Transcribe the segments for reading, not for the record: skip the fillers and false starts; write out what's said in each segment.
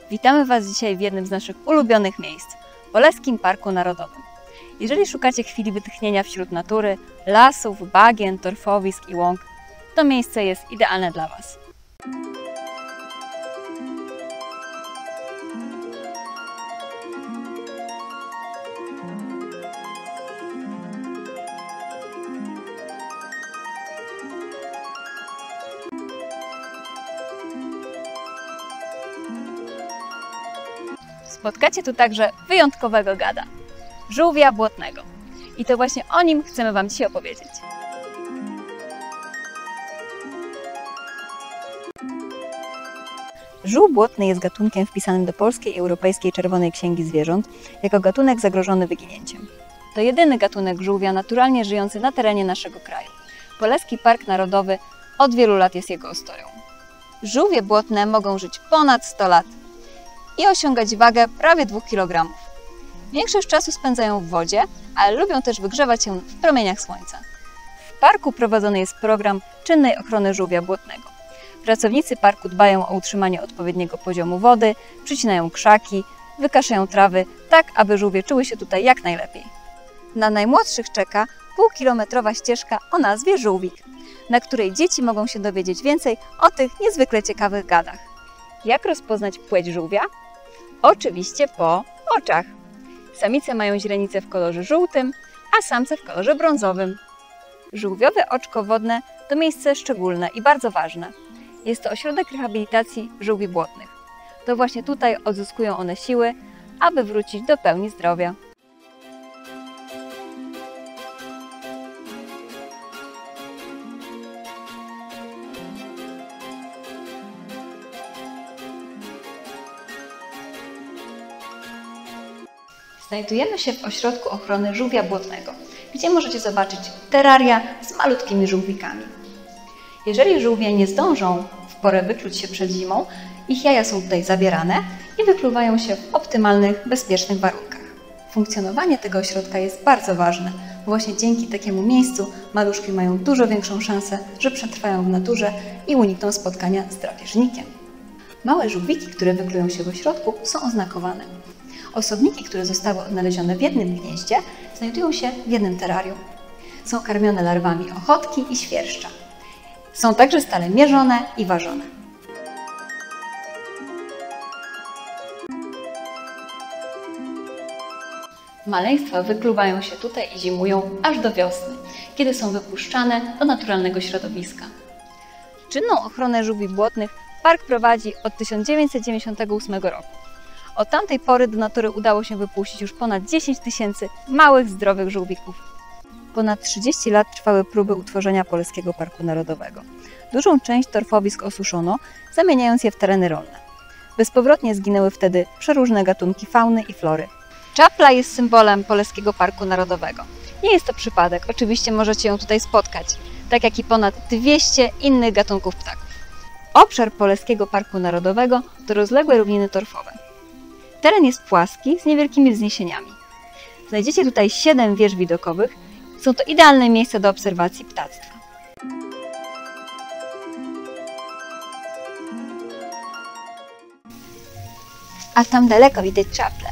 Witamy Was dzisiaj w jednym z naszych ulubionych miejsc – Poleskim Parku Narodowym. Jeżeli szukacie chwili wytchnienia wśród natury, lasów, bagien, torfowisk i łąk, to miejsce jest idealne dla Was. Spotkacie tu także wyjątkowego gada – żółwia błotnego. I to właśnie o nim chcemy Wam dzisiaj opowiedzieć. Żółw błotny jest gatunkiem wpisanym do Polskiej i Europejskiej Czerwonej Księgi Zwierząt jako gatunek zagrożony wyginięciem. To jedyny gatunek żółwia naturalnie żyjący na terenie naszego kraju. Poleski Park Narodowy od wielu lat jest jego ostoją. Żółwie błotne mogą żyć ponad 100 lat i osiągać wagę prawie 2 kg. Większość czasu spędzają w wodzie, ale lubią też wygrzewać się w promieniach słońca. W parku prowadzony jest program czynnej ochrony żółwia błotnego. Pracownicy parku dbają o utrzymanie odpowiedniego poziomu wody, przycinają krzaki, wykaszają trawy, tak aby żółwie czuły się tutaj jak najlepiej. Na najmłodszych czeka półkilometrowa ścieżka o nazwie Żółwik, na której dzieci mogą się dowiedzieć więcej o tych niezwykle ciekawych gadach. Jak rozpoznać płeć żółwia? Oczywiście po oczach. Samice mają źrenice w kolorze żółtym, a samce w kolorze brązowym. Żółwiowe oczko wodne to miejsce szczególne i bardzo ważne. Jest to ośrodek rehabilitacji żółwi błotnych. To właśnie tutaj odzyskują one siły, aby wrócić do pełni zdrowia. Znajdujemy się w ośrodku ochrony żółwia błotnego, gdzie możecie zobaczyć teraria z malutkimi żółwikami. Jeżeli żółwie nie zdążą w porę wykluć się przed zimą, ich jaja są tutaj zabierane i wykluwają się w optymalnych, bezpiecznych warunkach. Funkcjonowanie tego ośrodka jest bardzo ważne, bo właśnie dzięki takiemu miejscu maluszki mają dużo większą szansę, że przetrwają w naturze i unikną spotkania z drapieżnikiem. Małe żółwiki, które wyklują się w ośrodku, są oznakowane. Osobniki, które zostały odnalezione w jednym gnieździe, znajdują się w jednym terrarium. Są karmione larwami ochotki i świerszcza. Są także stale mierzone i ważone. Maleństwa wykluwają się tutaj i zimują aż do wiosny, kiedy są wypuszczane do naturalnego środowiska. Czynną ochronę żółwi błotnych park prowadzi od 1998 roku. Od tamtej pory do natury udało się wypuścić już ponad 10 000 małych, zdrowych żółwików. Ponad 30 lat trwały próby utworzenia Poleskiego Parku Narodowego. Dużą część torfowisk osuszono, zamieniając je w tereny rolne. Bezpowrotnie zginęły wtedy przeróżne gatunki fauny i flory. Czapla jest symbolem Poleskiego Parku Narodowego. Nie jest to przypadek, oczywiście możecie ją tutaj spotkać, tak jak i ponad 200 innych gatunków ptaków. Obszar Poleskiego Parku Narodowego to rozległe równiny torfowe. Teren jest płaski, z niewielkimi wzniesieniami. Znajdziecie tutaj 7 wież widokowych. Są to idealne miejsca do obserwacji ptactwa. A tam daleko widać czaplę.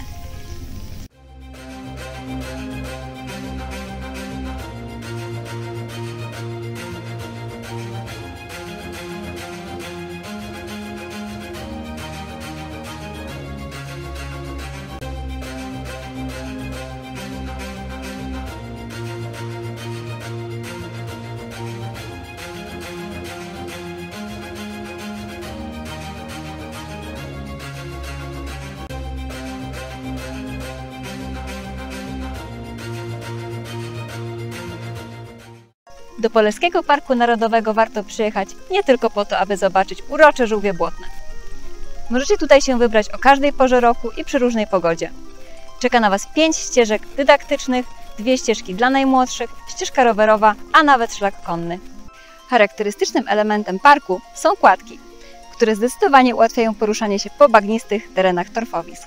Do Poleskiego Parku Narodowego warto przyjechać nie tylko po to, aby zobaczyć urocze żółwie błotne. Możecie tutaj się wybrać o każdej porze roku i przy różnej pogodzie. Czeka na Was 5 ścieżek dydaktycznych, 2 ścieżki dla najmłodszych, ścieżka rowerowa, a nawet szlak konny. Charakterystycznym elementem parku są kładki, które zdecydowanie ułatwiają poruszanie się po bagnistych terenach torfowisk.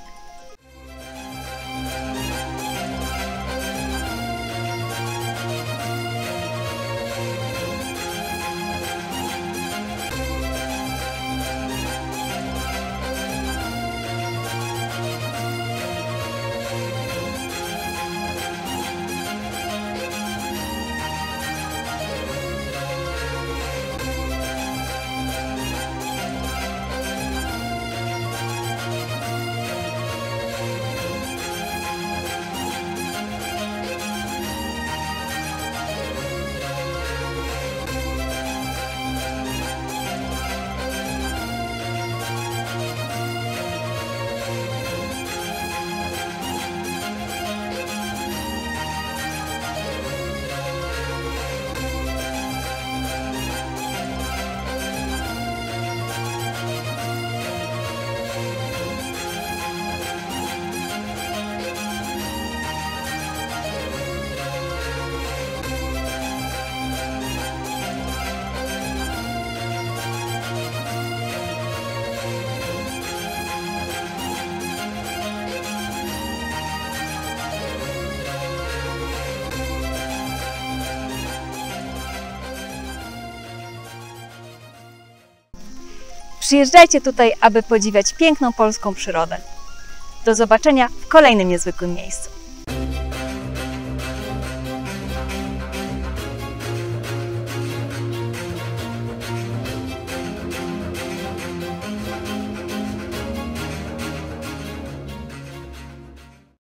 Przyjeżdżajcie tutaj, aby podziwiać piękną polską przyrodę. Do zobaczenia w kolejnym niezwykłym miejscu.